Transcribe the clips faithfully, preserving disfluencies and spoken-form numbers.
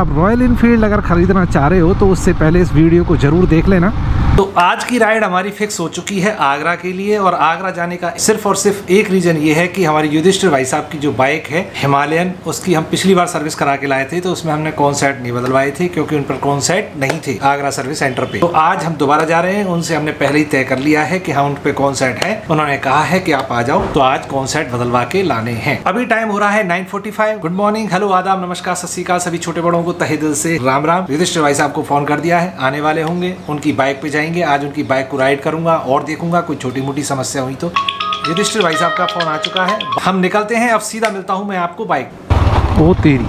आप royal Enfield अगर खरीदना चाह रहे हो तो उससे पहले इस वीडियो को जरूर देख लेना। तो आज की राइड हमारी फिक्स हो चुकी है आगरा के लिए, और आगरा जाने का सिर्फ और सिर्फ एक रीजन ये है कि हमारी युधिष्ठिर भाई साहब की जो बाइक है हिमालयन, उसकी हम पिछली बार सर्विस करा के लाए थे, तो उसमें हमने कौन सेट नहीं बदलवाए थे क्योंकि उन पर कौन सेट नहीं थे आगरा सर्विस सेंटर पे। तो आज हम दोबारा जा रहे हैं, उनसे हमने पहले ही तय कर लिया है कि हाँ उन पे कौन सेट है, उन्होंने कहा है कि आप आ जाओ, तो आज कौन सेट बदलवा के लाने हैं। अभी टाइम हो रहा है nine forty five. Good morning, hello, आदाब, नमस्कार, सत श्री अकाल, सभी छोटे बड़ों को तहे दिल से राम राम। युधिष्ठिर भाई साहब को फोन कर दिया है, आने वाले होंगे, उनकी बाइक पे जाएंगे। आज उनकी बाइक को राइड करूंगा और देखूंगा कोई छोटी मोटी समस्या हुई तो। युधिष्ठिर भाई साहब का फोन आ चुका है, हम निकलते हैं। अब सीधा मिलता हूं मैं आपको बाइक। ओ तेरी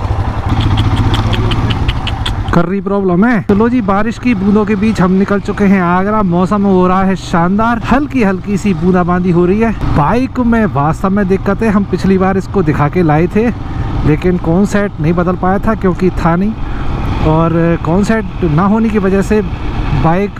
कर रही प्रॉब्लम है। चलो जी, बारिश की बूंदों के बीच हम निकल चुके हैं आगरा। मौसम हो रहा है शानदार, हल्की हल्की सी बूंदाबांदी हो रही है। बाइक में वास्तव में दिक्कत है, हम पिछली बार इसको दिखा के लाए थे लेकिन कौन सेट नहीं बदल पाया था क्योंकि था नहीं, और कौन सेट ना होने की वजह से बाइक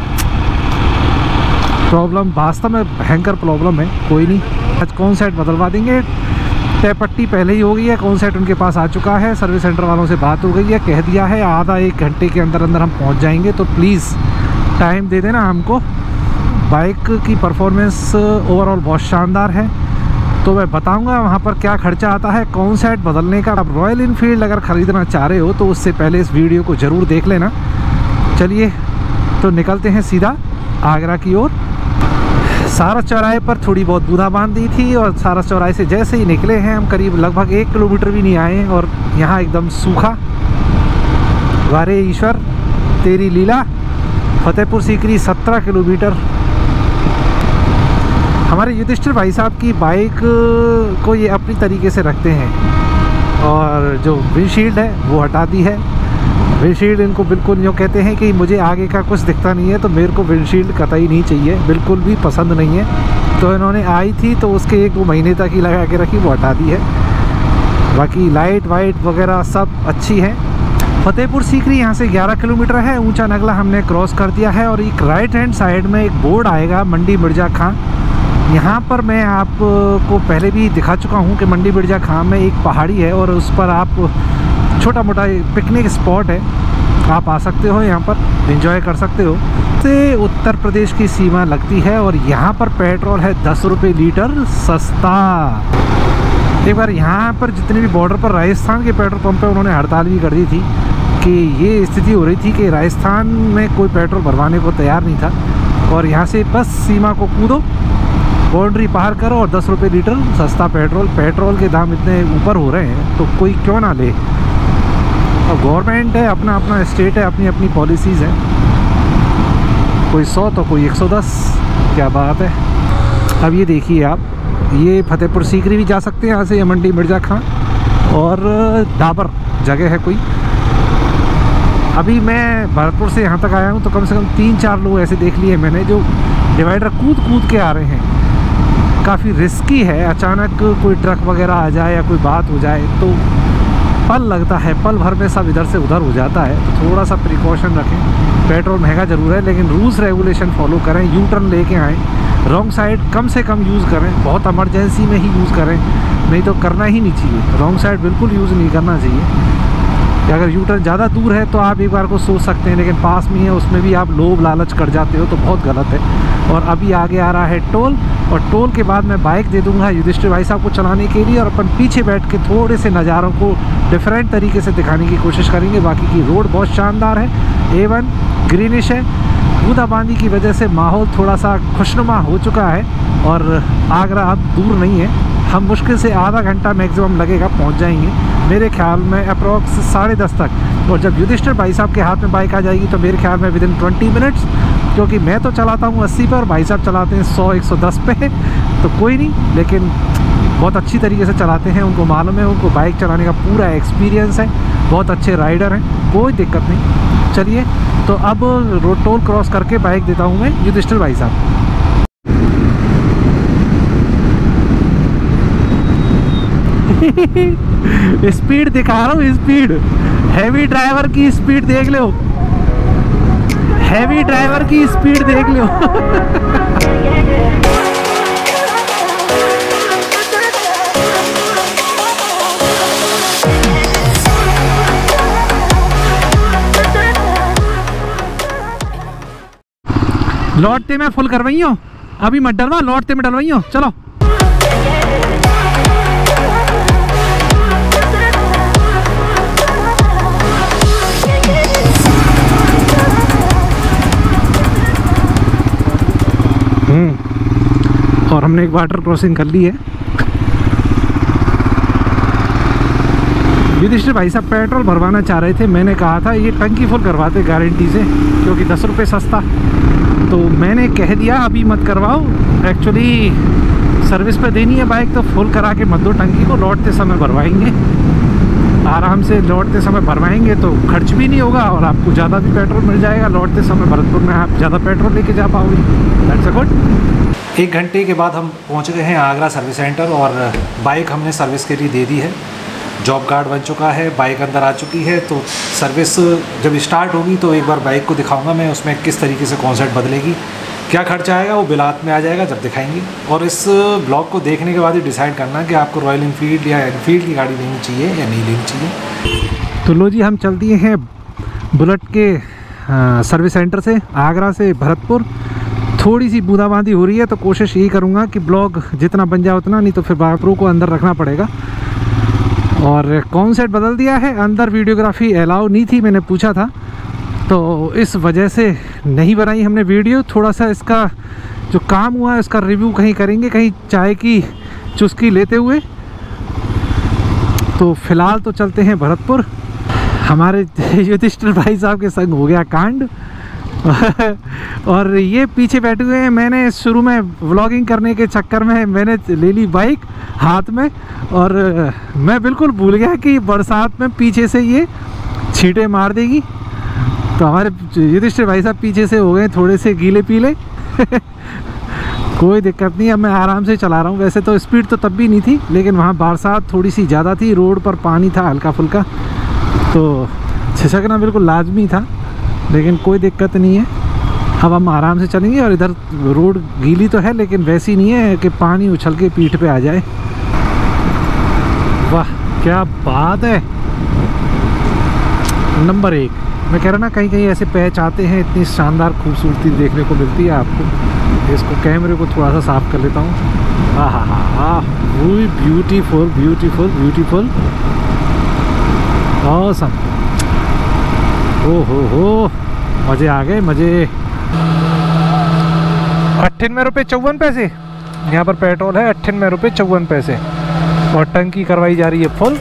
प्रॉब्लम वास्तव में भयंकर प्रॉब्लम है। कोई नहीं, आज कौन सेट बदलवा देंगे। तय पट्टी पहले ही हो गई है, कौन सेट उनके पास आ चुका है, सर्विस सेंटर वालों से बात हो गई है, कह दिया है आधा एक घंटे के अंदर अंदर हम पहुंच जाएंगे। तो प्लीज़ टाइम दे देना हमको। बाइक की परफॉर्मेंस ओवरऑल बहुत शानदार है, तो मैं बताऊंगा वहाँ पर क्या खर्चा आता है कौन सेट बदलने का। आप रॉयल इनफील्ड अगर ख़रीदना चाह रहे हो तो उससे पहले इस वीडियो को ज़रूर देख लेना। चलिए तो निकलते हैं सीधा आगरा की ओर। सारस चौराहे पर थोड़ी बहुत बूंदाबांदी थी, और सारस चौराहे से जैसे ही निकले हैं हम, करीब लगभग एक किलोमीटर भी नहीं आए और यहाँ एकदम सूखा। वारे ईश्वर तेरी लीला। फतेहपुर सीकरी सत्रह किलोमीटर। हमारे युधिष्ठिर भाई साहब की बाइक को ये अपनी तरीके से रखते हैं, और जो विंडशील्ड है वो हटा दी है। विंडशील्ड इनको बिल्कुल यूँ कहते हैं कि मुझे आगे का कुछ दिखता नहीं है तो मेरे को विंडशील्ड कतई नहीं चाहिए, बिल्कुल भी पसंद नहीं है। तो इन्होंने आई थी तो उसके एक दो महीने तक ही लगा के रखी, वो हटा दी है। बाकी लाइट वाइट वगैरह सब अच्छी है। फतेहपुर सीकरी यहाँ से ग्यारह किलोमीटर है। ऊंचा नगला हमने क्रॉस कर दिया है, और एक राइट हैंड साइड में एक बोर्ड आएगा मंडी मिर्जा खां। यहाँ पर मैं आपको पहले भी दिखा चुका हूँ कि मंडी मिर्जा खां में एक पहाड़ी है और उस पर आप छोटा मोटा पिकनिक स्पॉट है, आप आ सकते हो, यहाँ पर एंजॉय कर सकते हो। से उत्तर प्रदेश की सीमा लगती है, और यहाँ पर पेट्रोल है दस रुपये लीटर सस्ता। एक बार यहाँ पर जितने भी बॉर्डर पर राजस्थान के पेट्रोल पंप है उन्होंने हड़ताल भी कर दी थी कि ये स्थिति हो रही थी कि राजस्थान में कोई पेट्रोल भरवाने को तैयार नहीं था, और यहाँ से बस सीमा को कूदो, बाउंड्री पार करो और दस रुपये लीटर सस्ता पेट्रोल। पेट्रोल के दाम इतने ऊपर हो रहे हैं तो कोई क्यों ना ले। और गवर्नमेंट है, अपना अपना स्टेट है, अपनी अपनी पॉलिसीज़ हैं, कोई सौ तो कोई एक सौ दस। क्या बात है। अब ये देखिए आप, ये फतेहपुर सीकरी भी जा सकते हैं यहाँ से, या मंडी मिर्जा खां, और डाबर जगह है कोई। अभी मैं भरतपुर से यहाँ तक आया हूँ तो कम से कम तीन चार लोग ऐसे देख लिए मैंने जो डिवाइडर कूद कूद के आ रहे हैं। काफ़ी रिस्की है, अचानक कोई ट्रक वगैरह आ जाए या कोई बात हो जाए तो पल लगता है, पल भर में सब इधर से उधर हो जाता है। तो थोड़ा सा प्रिकॉशन रखें। पेट्रोल महंगा ज़रूर है लेकिन रूल्स रेगुलेशन फॉलो करें। यू टर्न लेके आएँ, रॉन्ग साइड कम से कम यूज़ करें, बहुत इमरजेंसी में ही यूज़ करें, नहीं तो करना ही नहीं चाहिए। रॉन्ग साइड बिल्कुल यूज़ नहीं करना चाहिए। अगर यू टर्न ज़्यादा दूर है तो आप एक बार को सोच सकते हैं, लेकिन पास में है उसमें भी आप लोभ लालच कर जाते हो तो बहुत गलत है। और अभी आगे आ रहा है टोल, और टोल के बाद मैं बाइक दे दूंगा युधिष्ठिर भाई साहब को चलाने के लिए, और अपन पीछे बैठ के थोड़े से नज़ारों को डिफरेंट तरीके से दिखाने की कोशिश करेंगे। बाकी की रोड बहुत शानदार है, ए वन ग्रीनिश है। बूंदाबांदी की वजह से माहौल थोड़ा सा खुशनुमा हो चुका है, और आगरा अब दूर नहीं है। हम मुश्किल से आधा घंटा मैक्सिमम लगेगा, पहुंच जाएंगे मेरे ख्याल में अप्रॉक्स साढ़े दस तक। और जब युधिष्ठिर भाई साहब के हाथ में बाइक आ जाएगी तो मेरे ख्याल में विद इन ट्वेंटी मिनट्स, क्योंकि मैं तो चलाता हूँ अस्सी पे और भाई साहब चलाते हैं सौ एक सौ दस पे, तो कोई नहीं, लेकिन बहुत अच्छी तरीके से चलाते हैं, उनको मालूम है, उनको बाइक चलाने का पूरा एक्सपीरियंस है, बहुत अच्छे राइडर हैं, कोई दिक्कत नहीं। चलिए तो अब रोड टोल क्रॉस करके बाइक देता हूँ मैं युधिष्ठिर भाई साहब। स्पीड दिखा रहा हूँ, स्पीड, हैवी ड्राइवर की स्पीड देख लो, हैवी ड्राइवर की स्पीड देख लो। लौटते मैं फुल करवाई हूँ, अभी मत डलवा, लौटते में डलवाई हूँ। चलो हम्म और हमने एक वाटर क्रॉसिंग कर ली है। युधिष्ठिर भाई साहब पेट्रोल भरवाना चाह रहे थे, मैंने कहा था ये टंकी फुल करवाते गारंटी से, क्योंकि दस रुपये सस्ता। तो मैंने कह दिया अभी मत करवाओ, एक्चुअली सर्विस पे देनी है बाइक तो फुल करा के मत दो टंकी को, लौटते समय भरवाएंगे, आराम से लौटते समय भरवाएंगे तो खर्च भी नहीं होगा और आपको ज़्यादा भी पेट्रोल मिल जाएगा। लौटते समय भरतपुर में आप ज़्यादा पेट्रोल लेके जा पाओगे। That's a good. एक घंटे के बाद हम पहुंच गए हैं आगरा सर्विस सेंटर और बाइक हमने सर्विस के लिए दे दी है। जॉब कार्ड बन चुका है, बाइक अंदर आ चुकी है। तो सर्विस जब स्टार्ट होगी तो एक बार बाइक को दिखाऊंगा मैं, उसमें किस तरीके से कॉन्सेप्ट बदलेगी, क्या खर्चा आएगा वो बिलात में आ जाएगा जब दिखाएंगे। और इस ब्लॉग को देखने के बाद ही डिसाइड करना कि आपको रॉयल इनफील्ड या एनफील्ड की गाड़ी लेनी चाहिए या नहीं लेनी चाहिए। तो लो जी, हम चल दिए हैं बुलेट के आ, सर्विस सेंटर से, आगरा से भरतपुर। थोड़ी सी बूंदाबांदी हो रही है तो कोशिश यही करूँगा कि ब्लॉग जितना बन जाए उतना, नहीं तो फिर बाइक को अंदर रखना पड़ेगा। और कॉन्सेप्ट बदल दिया है, अंदर वीडियोग्राफी अलाउ नहीं थी, मैंने पूछा था, तो इस वजह से नहीं बनाई हमने वीडियो। थोड़ा सा इसका जो काम हुआ है इसका रिव्यू कहीं करेंगे, कहीं चाय की चुस्की लेते हुए। तो फिलहाल तो चलते हैं भरतपुर। हमारे युधिष्ठिर भाई साहब के संग हो गया कांड और ये पीछे बैठे हुए हैं। मैंने शुरू में व्लॉगिंग करने के चक्कर में मैंने ले ली बाइक हाथ में और मैं बिल्कुल भूल गया कि बरसात में पीछे से ये छींटे मार देगी। तो हमारे युधिष्ठिर भाई साहब पीछे से हो गए थोड़े से गीले पीले कोई दिक्कत नहीं, अब मैं आराम से चला रहा हूँ। वैसे तो स्पीड तो तब भी नहीं थी, लेकिन वहाँ बरसात थोड़ी सी ज़्यादा थी, रोड पर पानी था हल्का फुल्का, तो छिसकना बिल्कुल लाजमी था, लेकिन कोई दिक्कत नहीं है। अब हम आराम से चलेंगे। और इधर रोड गीली तो है लेकिन वैसी नहीं है कि पानी उछल के पीठ पे आ जाए। वाह क्या बात है, नंबर एक। मैं कह रहा ना, कहीं कहीं ऐसे पैच आते हैं, इतनी शानदार खूबसूरती देखने को मिलती है आपको। इसको कैमरे को थोड़ा सा साफ कर लेता हूँ। हाँ हाँ हाँ हाँ ब्यूटीफुल ब्यूटीफुल ब्यूटीफुल ऑसम। ओ हो हो मज़े आ गए मज़े। अट्ठानवे रुपये चौवन पैसे यहाँ पर पेट्रोल है, अट्ठानवे रुपये चौवन पैसे और टंकी करवाई जा रही है फुल।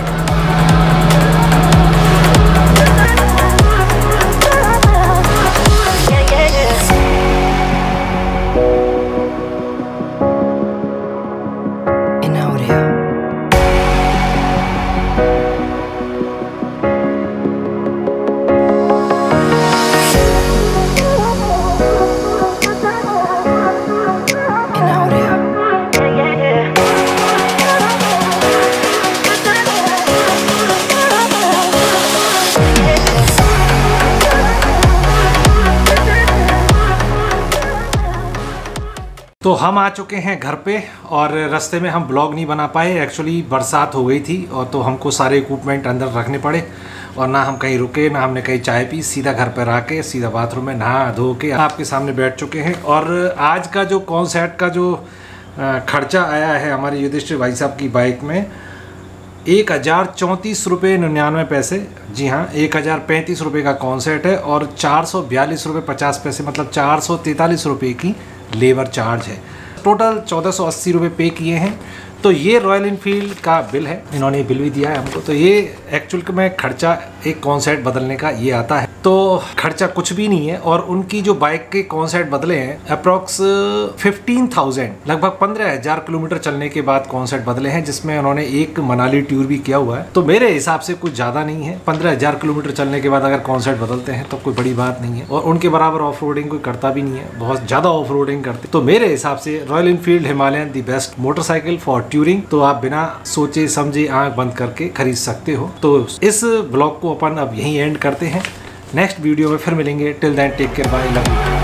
तो हम आ चुके हैं घर पे और रास्ते में हम ब्लॉग नहीं बना पाए, एक्चुअली बरसात हो गई थी और तो हमको सारे इक्विपमेंट अंदर रखने पड़े और ना हम कहीं रुके ना हमने कहीं चाय पी, सीधा घर पर आके सीधा बाथरूम में नहा धो के आपके सामने बैठ चुके हैं। और आज का जो कॉन्सेप्ट का जो खर्चा आया है हमारे युधिष्ठिर भाई साहब की बाइक में, एक हज़ार चौंतीस रुपये निन्यानवे पैसे। जी हाँ, एक हज़ार पैंतीस रुपये का कॉन्सेप्ट है और चार सौ बयालीस रुपये पचास पैसे मतलब चार सौ तैंतालीस रुपये की लेबर चार्ज है। टोटल चौदह सौ अस्सी रुपये पे किए हैं। तो ये रॉयल इनफील्ड का बिल है, इन्होंने बिल भी दिया है हमको। तो ये एक्चुअल में खर्चा एक कॉन्सेप्ट बदलने का ये आता है, तो खर्चा कुछ भी नहीं है। और उनकी जो बाइक के कॉन्सेप्ट बदले हैं अप्रॉक्स फिफ्टीन थाउजेंड, लगभग पंद्रह हजार किलोमीटर चलने के बाद कॉन्सेप्ट बदले हैं, जिसमें उन्होंने एक मनाली टूर भी किया हुआ है। तो मेरे हिसाब से कुछ ज़्यादा नहीं है, पंद्रह हजार किलोमीटर चलने के बाद अगर कॉन्सेप्ट बदलते हैं तो कोई बड़ी बात नहीं है। और उनके बराबर ऑफ रोडिंग कोई करता भी नहीं है, बहुत ज़्यादा ऑफ रोडिंग करते। तो मेरे हिसाब से Royal Enfield Himalayan the best motorcycle for touring. तो आप बिना सोचे समझे आंख बंद करके खरीद सकते हो। तो इस ब्लॉग को अपन अब यहीं एंड करते हैं, नेक्स्ट वीडियो में फिर मिलेंगे। Till then take care, bye, love you.